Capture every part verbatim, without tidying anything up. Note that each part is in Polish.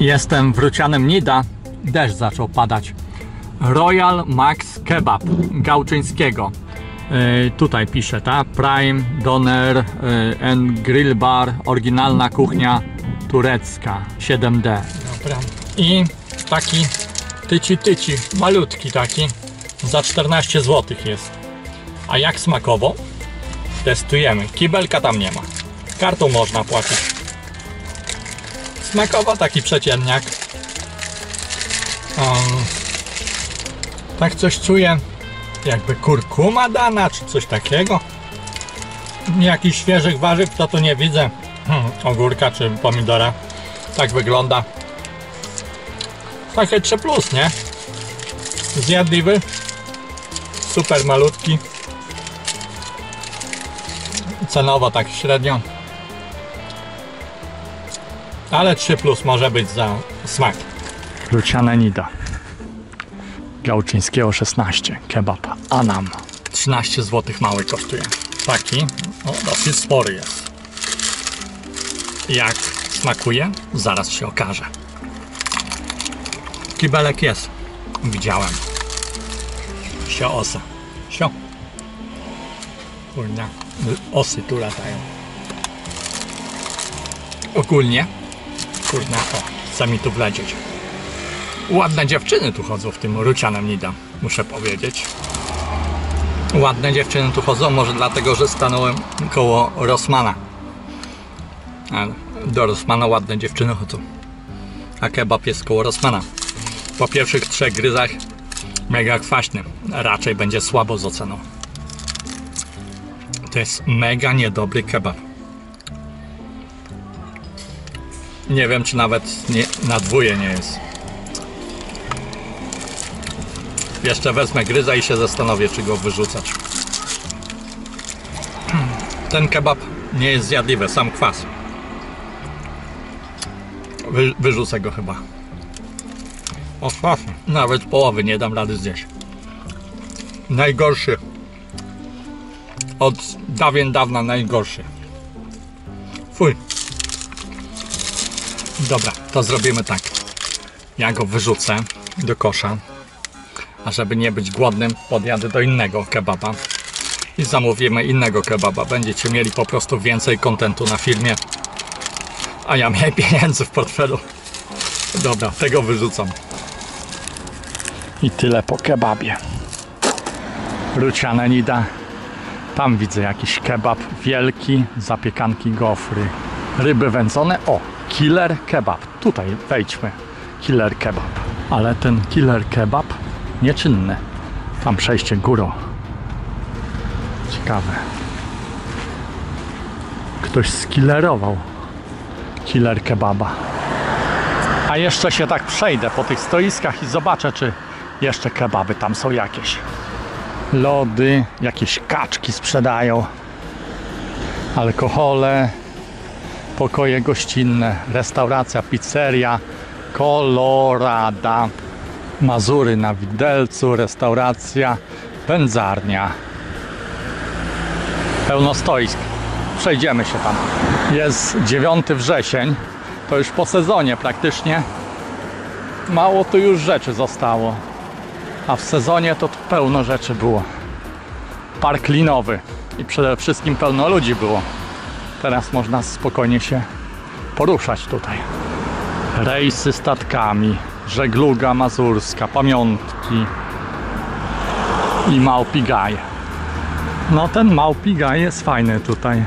Jestem w Rucianem Nida. Deszcz zaczął padać. Royal Max Kebab Gałczyńskiego. Yy, tutaj pisze, ta Prime Doner yy, and Grill Bar. Oryginalna kuchnia turecka. siedem D. Dobra. I taki tyci tyci, malutki taki. Za czternaście złotych jest. A jak smakowo? Testujemy. Kibelka tam nie ma. Kartą można płacić. Smakowo taki przeciętniak. Um, tak coś czuję, jakby kurkuma dana, czy coś takiego. Jakichś świeżych warzyw to tu nie widzę. Hmm, ogórka czy pomidora. Tak wygląda. Takie trzy plus, nie? Zjadliwy. Super malutki. Cenowo tak średnio. Ale trzy plus może być za smak. Ruciane Nida Gałczyńskiego szesnaście. Kebab Anam. trzynaście złotych mały kosztuje. Taki, o, dosyć spory jest. Jak smakuje? Zaraz się okaże. Kibelek jest. Widziałem. Sio osa. Sio. Kurna. Osy tu latają. Ogólnie. Kurna, o, chce mi tu wlecieć. Ładne dziewczyny tu chodzą w tym Rucianem Nida, muszę powiedzieć. Ładne dziewczyny tu chodzą, może dlatego, że stanąłem koło Rossmana. Ale do Rossmana ładne dziewczyny chodzą. A kebab jest koło Rossmana. Po pierwszych trzech gryzach mega kwaśny. Raczej będzie słabo z oceną. To jest mega niedobry kebab. Nie wiem, czy nawet nie, na dwóje nie jest. Jeszcze wezmę gryza i się zastanowię, czy go wyrzucać. Ten kebab nie jest zjadliwy, sam kwas. Wy, wyrzucę go chyba. O, kwasny. Nawet połowy nie dam rady zjeść. Najgorszy. Od dawien dawna najgorszy. Fuj. Dobra, to zrobimy tak. Ja go wyrzucę do kosza. A żeby nie być głodnym, podjadę do innego kebaba i zamówimy innego kebaba. Będziecie mieli po prostu więcej kontentu na filmie, a ja miałem pieniędzy w portfelu. Dobra, tego wyrzucam. I tyle po kebabie. Ruciane Nida. Tam widzę jakiś kebab wielki, zapiekanki, gofry, ryby wędzone. O, killer kebab. Tutaj wejdźmy. Killer kebab. Ale ten killer kebab nieczynny. Tam przejście górą. Ciekawe. Ktoś skillerował killer kebaba. A jeszcze się tak przejdę po tych stoiskach i zobaczę, czy jeszcze kebaby tam są jakieś. Lody, jakieś kaczki sprzedają. Alkohole. Pokoje gościnne. Restauracja, pizzeria Colorada. Mazury na widelcu, restauracja, wędzarnia. Pełno stoisk. Przejdziemy się tam. Jest dziewiąty wrzesień. To już po sezonie praktycznie. Mało tu już rzeczy zostało. A w sezonie to tu pełno rzeczy było. Park linowy. I przede wszystkim pełno ludzi było. Teraz można spokojnie się poruszać tutaj. Rejsy statkami. Żegluga mazurska, pamiątki i Małpi Gaj. No ten Małpi Gaj jest fajny tutaj.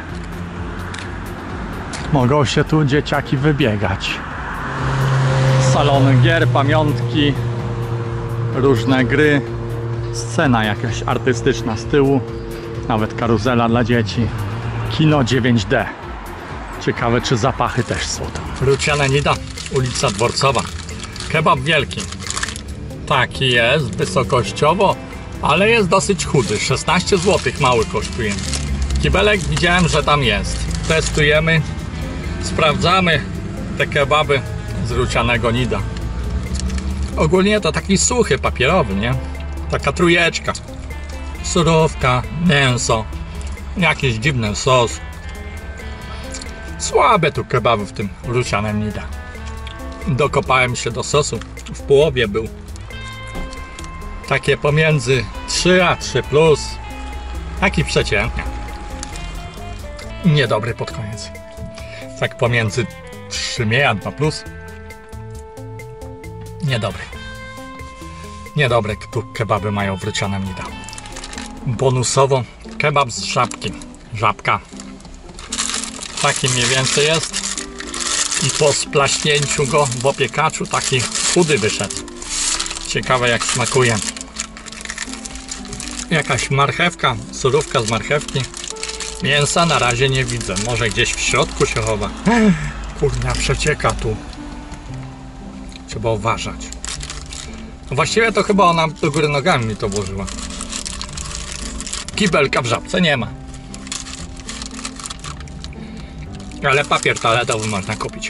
Mogą się tu dzieciaki wybiegać. Salony gier, pamiątki, różne gry, scena jakaś artystyczna z tyłu, nawet karuzela dla dzieci. Kino dziewięć D. Ciekawe, czy zapachy też są tam. Ruciane Nida, ulica Dworcowa. Kebab wielki. Taki jest, wysokościowo, ale jest dosyć chudy. szesnaście złotych mały kosztuje. Kibelek widziałem, że tam jest. Testujemy, sprawdzamy te kebaby z Rucianego Nida. Ogólnie to taki suchy, papierowy, nie? Taka trójeczka. Surówka, mięso, jakiś dziwny sos. Słabe tu kebaby w tym Rucianem Nida. dokopałem się do sosu. W połowie był. Takie pomiędzy trzy a trzy plus. Taki przeciętny. Niedobry pod koniec. Tak pomiędzy trzy a dwa plus. Niedobry. Niedobre tu kebaby mają wrócione mida. Bonusowo kebab z żabki. Żabka. Taki mniej więcej jest. I po splaśnięciu go w opiekaczu taki chudy wyszedł. Ciekawe jak smakuje. Jakaś marchewka, surówka z marchewki. Mięsa na razie nie widzę. Może gdzieś w środku się chowa. Kurnia, przecieka tu. Trzeba uważać. No właściwie to chyba ona do góry nogami mi to włożyła. Kibelka w żabce nie ma. Ale papier toaletowy można kupić.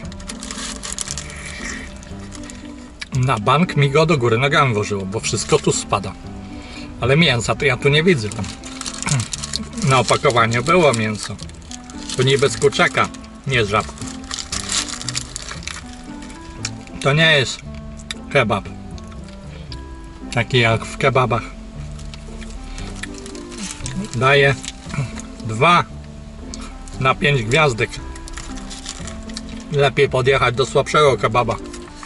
Na bank mi go do góry nogami włożyło, bo wszystko tu spada. Ale mięsa to ja tu nie widzę. Tam. Na opakowaniu było mięso. To niby z kurczaka, nie z żabki. To nie jest kebab. Taki jak w kebabach. Daję dwa na pięć gwiazdek. Lepiej podjechać do słabszego kebaba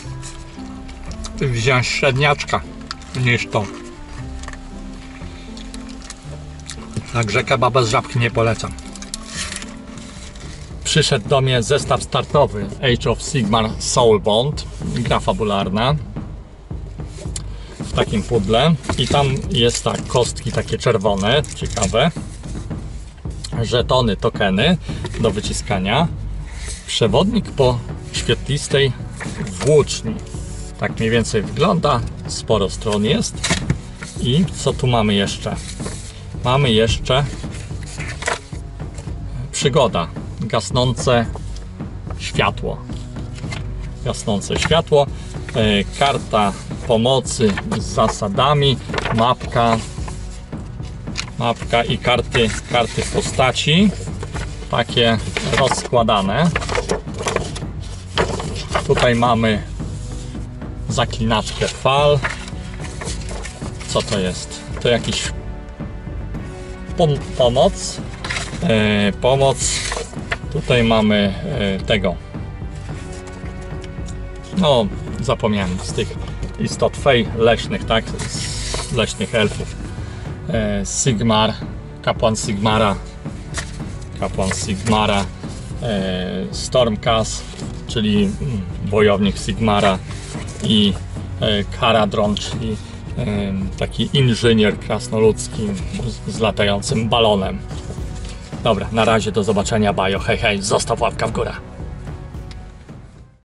i wziąć średniaczka niż to. Także kebaba z żabki nie polecam. Przyszedł do mnie zestaw startowy Age of Sigmar Soulbound, gra fabularna w takim pudle i tam jest tak, kostki takie czerwone, ciekawe, żetony, tokeny do wyciskania, przewodnik po świetlistej włóczni. Tak mniej więcej wygląda, sporo stron jest. I co tu mamy jeszcze? Mamy jeszcze przygoda, gasnące światło. Gasnące światło, e, karta pomocy z zasadami, mapka, mapka i karty, karty w postaci, takie rozkładane. Tutaj mamy zaklinaczkę fal. Co to jest? To jakiś pom pomoc. E, pomoc. Tutaj mamy e, tego. No, zapomniałem z tych istot fej leśnych, tak? Z leśnych elfów. E, Sigmar, kapłan Sigmara. Kapłan Sigmara. E, Stormcast, czyli mm, wojownik Sigmara. I e, Caradron, czyli e, taki inżynier krasnoludzki z, z latającym balonem. Dobra, na razie, do zobaczenia, bajo, hej hej, zostaw łapka w górę.